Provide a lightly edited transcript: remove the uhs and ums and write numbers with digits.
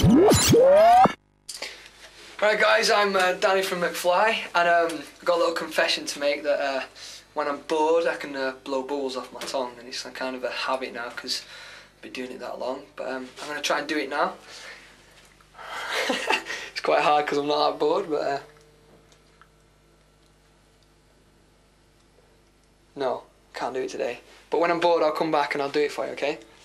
Right guys, I'm Danny from McFly, and I've got a little confession to make that when I'm bored I can blow bubbles off my tongue, and it's kind of a habit now because I've been doing it that long, but I'm going to try and do it now. It's quite hard because I'm not that bored, but no, can't do it today. But when I'm bored I'll come back and I'll do it for you, okay?